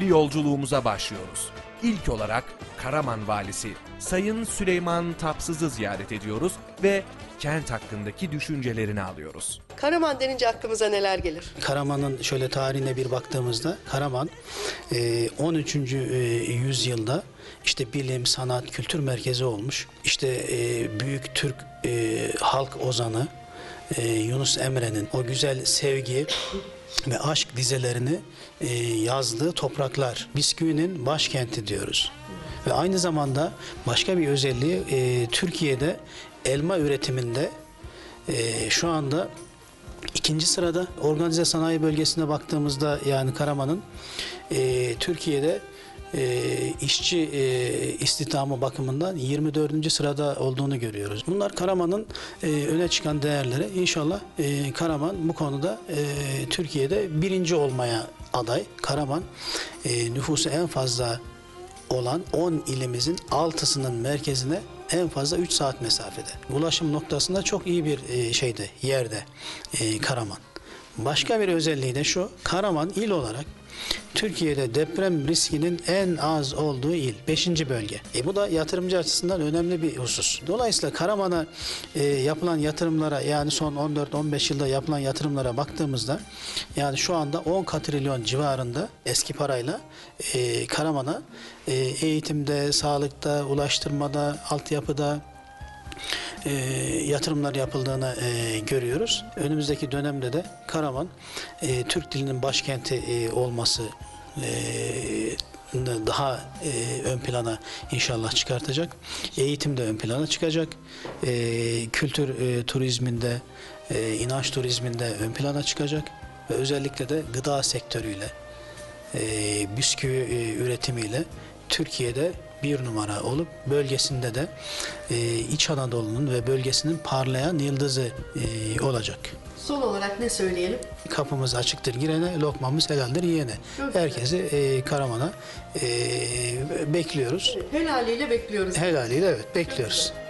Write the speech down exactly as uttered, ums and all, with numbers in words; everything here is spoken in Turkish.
yolculuğumuza başlıyoruz. İlk olarak Karaman Valisi Sayın Süleyman Tapsız'ı ziyaret ediyoruz ve kent hakkındaki düşüncelerini alıyoruz. Karaman denince aklımıza neler gelir? Karaman'ın şöyle tarihine bir baktığımızda Karaman on üçüncü yüzyılda işte bilim, sanat, kültür merkezi olmuş. İşte büyük Türk halk ozanı Yunus Emre'nin o güzel sevgi ve aşk dizelerini yazdığı topraklar. Bisküvinin başkenti diyoruz. Ve aynı zamanda başka bir özelliği Türkiye'de elma üretiminde şu anda İkinci sırada. Organize sanayi bölgesine baktığımızda yani Karaman'ın e, Türkiye'de e, işçi e, istihdamı bakımından yirmi dördüncü sırada olduğunu görüyoruz. Bunlar Karaman'ın e, öne çıkan değerleri. İnşallah e, Karaman bu konuda e, Türkiye'de birinci olmaya aday. Karaman e, nüfusu en fazla olan on ilimizin altısının merkezine en fazla üç saat mesafede. Ulaşım noktasında çok iyi bir e, şeyde, yerde e, Karaman. Başka bir özelliği de şu, Karaman il olarak Türkiye'de deprem riskinin en az olduğu il. Beşinci bölge. E, bu da yatırımcı açısından önemli bir husus. Dolayısıyla Karaman'a e, yapılan yatırımlara yani son on dört on beş yılda yapılan yatırımlara baktığımızda yani şu anda on katrilyon civarında eski parayla e, Karaman'a e, eğitimde, sağlıkta, ulaştırmada, altyapıda E, yatırımlar yapıldığını e, görüyoruz. Önümüzdeki dönemde de Karaman e, Türk dilinin başkenti e, olması e, daha e, ön plana inşallah çıkartacak. Eğitim de ön plana çıkacak. E, kültür e, turizminde, e, inanç turizminde ön plana çıkacak ve özellikle de gıda sektörüyle, e, bisküvi e, üretimiyle Türkiye'de bir numara olup bölgesinde de e, İç Anadolu'nun ve bölgesinin parlayan yıldızı e, olacak. Son olarak ne söyleyelim? Kapımız açıktır girene, lokmamız helaldir yiyene. Herkesi e, Karaman'a e, bekliyoruz. Helaliyle bekliyoruz. Helaliyle evet bekliyoruz.